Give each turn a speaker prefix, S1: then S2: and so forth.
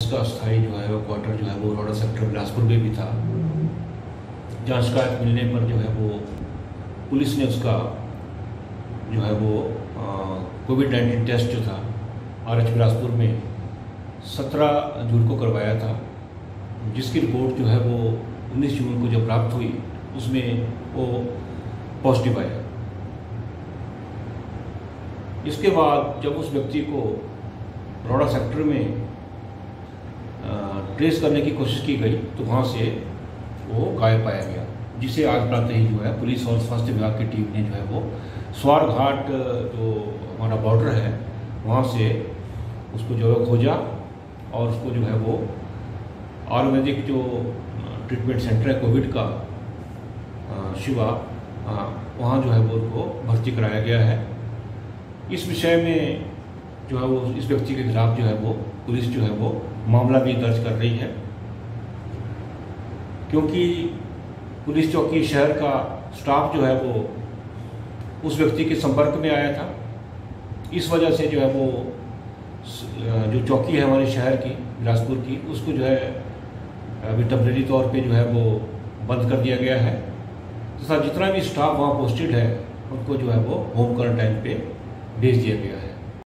S1: इसका स्थायी जो है वो क्वार्टर जो है वो रोड़ा सेक्टर बिलासपुर में भी था, जहाँ शिकायत मिलने पर जो है वो पुलिस ने उसका जो है वो कोविड-19 टेस्ट जो था RH बिलासपुर में 17 जून को करवाया था, जिसकी रिपोर्ट जो है वो 19 जून को जब प्राप्त हुई उसमें वो पॉजिटिव आया। इसके बाद जब उस व्यक्ति को रोड़ा सेक्टर में ट्रेस करने की कोशिश की गई तो वहाँ से वो गायब पाया गया, जिसे आज प्रातः ही जो है पुलिस और स्वास्थ्य विभाग की टीम ने जो है वो स्वार घाट जो हमारा बॉर्डर है वहाँ से उसको जो है खोजा और उसको जो है वो आयुर्वेदिक जो ट्रीटमेंट सेंटर है कोविड का शिवा, वहाँ जो है वो उसको भर्ती कराया गया है। इस विषय में जो है वो इस व्यक्ति के खिलाफ जो है वो पुलिस जो है वो मामला भी दर्ज कर रही है, क्योंकि पुलिस चौकी शहर का स्टाफ जो है वो उस व्यक्ति के संपर्क में आया था। इस वजह से जो है वो जो चौकी है हमारे शहर की बिलासपुर की उसको जो है अभी टेम्परेरी तौर पे जो है वो बंद कर दिया गया है, तथा जितना भी स्टाफ वहाँ पोस्टेड है उनको जो है वो होम क्वारंटाइन पे भेज दिया गया है।